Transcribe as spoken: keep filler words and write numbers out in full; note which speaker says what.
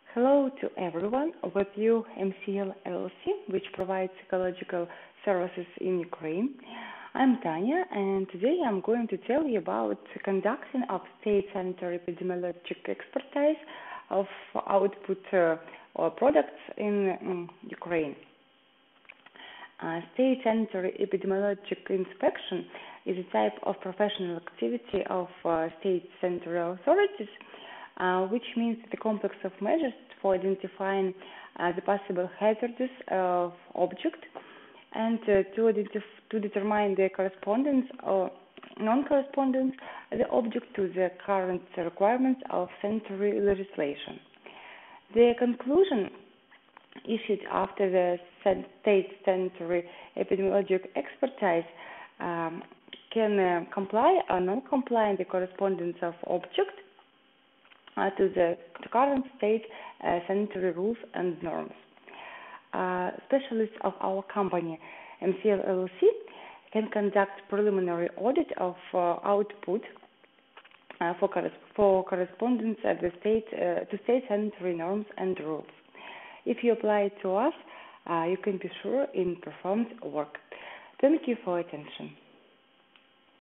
Speaker 1: Hello to everyone. With you, M C L L L C, which provides ecological services in Ukraine. I'm Tanya, and today I'm going to tell you about conducting of state sanitary epidemiologic expertise of output uh, or products in um, Ukraine. Uh, state sanitary epidemiologic inspection is a type of professional activity of uh, state sanitary authorities, uh, which means the complex of measures for identifying uh, the possible hazards of object and uh, to, identif- to determine the correspondence or non-correspondence of the object to the current requirements of sanitary legislation. The conclusion issued after the state sanitary epidemiologic expertise um, can uh, comply or non-comply in the correspondence of object uh, to the current state uh, sanitary rules and norms. Uh, specialists of our company, M C L L L C, can conduct preliminary audit of uh, output uh, for, corres- for correspondence at the state uh, to state sanitary norms and rules. If you apply to us, uh, you can be sure in performed work. Thank you for attention.